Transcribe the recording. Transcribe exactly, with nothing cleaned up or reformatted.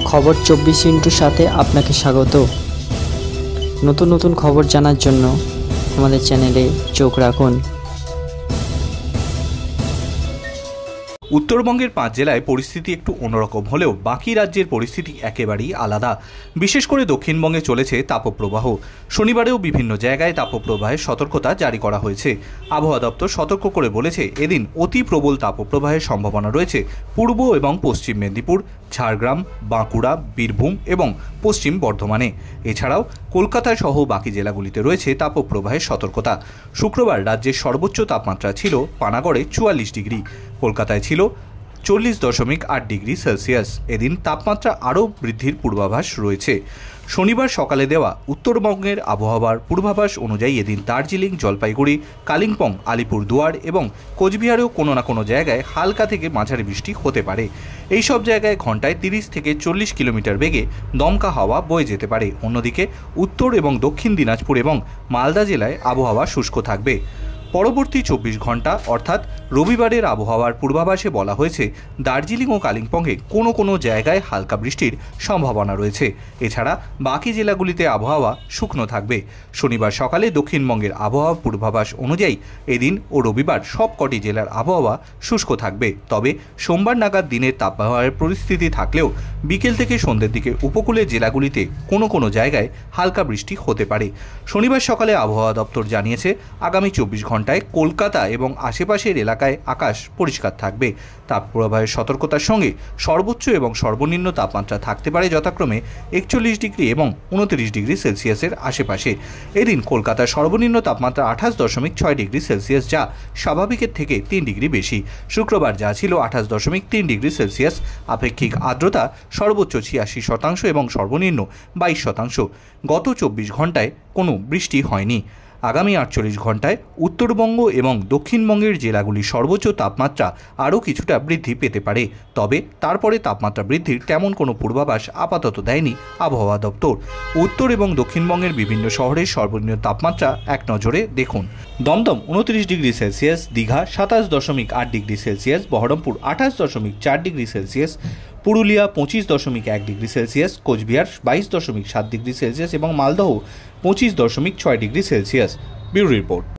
খবর চব্বিশ ইন্টুর সাথে আপনাকে স্বাগত। নতুন নতুন খবর জানার জন্য আমাদের চ্যানেলে চোখ রাখুন। উত্তরবঙ্গের পাঁচ জেলায় পরিস্থিতি একটু অন্যরকম হলেও বাকি রাজ্যের পরিস্থিতি একেবারেই আলাদা। বিশেষ করে দক্ষিণবঙ্গে চলেছে তাপপ্রবাহ। শনিবারেও বিভিন্ন জায়গায় তাপপ্রবাহের সতর্কতা জারি করা হয়েছে। আবহাওয়া দপ্তর সতর্ক করে বলেছে, এদিন অতি প্রবল তাপপ্রবাহের সম্ভাবনা রয়েছে পূর্ব এবং পশ্চিম মেদিনীপুর, ঝাড়গ্রাম, বাঁকুড়া, বীরভূম এবং পশ্চিম বর্ধমানে। এছাড়াও কলকাতা সহ বাকি জেলাগুলিতে রয়েছে তাপপ্রবাহের সতর্কতা। শুক্রবার রাজ্যের সর্বোচ্চ তাপমাত্রা ছিল পানাগড়ে চুয়াল্লিশ ডিগ্রি, কলকাতায় ছিল চল্লিশ দশমিক আট ডিগ্রি সেলসিয়াস। এদিন তাপমাত্রা আরও বৃদ্ধির পূর্বাভাস রয়েছে। শনিবার সকালে দেওয়া উত্তরবঙ্গের আবহাওয়ার পূর্বাভাস অনুযায়ী এদিন দার্জিলিং, জলপাইগুড়ি, কালিম্পং, আলিপুরদুয়ার এবং কোচবিহারেও কোনো না কোনো জায়গায় হালকা থেকে মাঝারি বৃষ্টি হতে পারে। এই সব জায়গায় ঘন্টায় তিরিশ থেকে চল্লিশ কিলোমিটার বেগে দমকা হাওয়া বয়ে যেতে পারে। অন্যদিকে উত্তর এবং দক্ষিণ দিনাজপুর এবং মালদা জেলায় আবহাওয়া শুষ্ক থাকবে। পরবর্তী চব্বিশ ঘন্টা অর্থাৎ রবিবারের আবহাওয়ার পূর্বাভাসে বলা হয়েছে, দার্জিলিং ও কালিম্পংয়ে কোনো কোনো জায়গায় হালকা বৃষ্টির সম্ভাবনা রয়েছে। এছাড়া বাকি জেলাগুলিতে আবহাওয়া শুকনো থাকবে। শনিবার সকালে দক্ষিণবঙ্গের আবহাওয়া পূর্বাভাস অনুযায়ী এদিন ও রবিবার সবকটি জেলার আবহাওয়া শুষ্ক থাকবে। তবে সোমবার নাগাদ দিনের তাপমাত্রার পরিস্থিতি থাকলেও বিকেল থেকে সন্ধ্যের দিকে উপকূলের জেলাগুলিতে কোনো কোনো জায়গায় হালকা বৃষ্টি হতে পারে। শনিবার সকালে আবহাওয়া দপ্তর জানিয়েছে, আগামী চব্বিশ ঘন্টা ঘন্টায় কলকাতা এবং আশেপাশের এলাকায় আকাশ পরিষ্কার থাকবে। তাপপ্রবাহের সতর্কতার সঙ্গে সর্বোচ্চ এবং সর্বনিম্ন তাপমাত্রা থাকতে পারে যথাক্রমে একচল্লিশ ডিগ্রি এবং উনত্রিশ ডিগ্রি সেলসিয়াসের আশেপাশে। এদিন কলকাতার সর্বনিম্ন তাপমাত্রা আঠাশ দশমিক ছয় ডিগ্রি সেলসিয়াস, যা স্বাভাবিকের থেকে তিন ডিগ্রি বেশি। শুক্রবার যা ছিল আঠাশ দশমিক তিন ডিগ্রি সেলসিয়াস। আপেক্ষিক আর্দ্রতা সর্বোচ্চ ছিয়াশি শতাংশ এবং সর্বনিম্ন বাইশ শতাংশ। গত চব্বিশ ঘন্টায় কোনো বৃষ্টি হয়নি। আগামী আটচল্লিশ ঘন্টায় উত্তরবঙ্গ এবং দক্ষিণবঙ্গের জেলাগুলির সর্বোচ্চ তাপমাত্রা আরও কিছুটা বৃদ্ধি পেতে পারে। তবে তারপরে তাপমাত্রা বৃদ্ধির তেমন কোনো পূর্বাভাস আপাতত দেয়নি আবহাওয়া দপ্তর। উত্তর এবং দক্ষিণবঙ্গের বিভিন্ন শহরের সর্বনিম্ন তাপমাত্রা এক নজরে দেখুন। দমদম উনত্রিশ ডিগ্রি সেলসিয়াস, দীঘা সাতাশ দশমিক আট ডিগ্রি সেলসিয়াস, বহরমপুর আঠাশ দশমিক চার ডিগ্রি সেলসিয়াস, পুরুলিয়া পঁচিশ দশমিক এক ডিগ্রি সেলসিয়াস, কোচবিহার বাইশ দশমিক সাত ডিগ্রি সেলসিয়াস এবং মালদহ পঁচিশ দশমিক ছয় ডিগ্রি সেলসিয়াস। Bureau report.